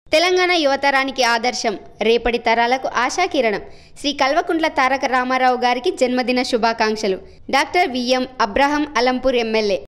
తెలంగాణ యువతరానికి ఆదర్శం, రేపటి తరాలకు ఆశాకిరణం. శ్రీ కల్వకుంట్ల తారక రామారావు గారికి జన్మదిన శుభాకాంక్షలు. Doctor V M Abraham Alampur MLA.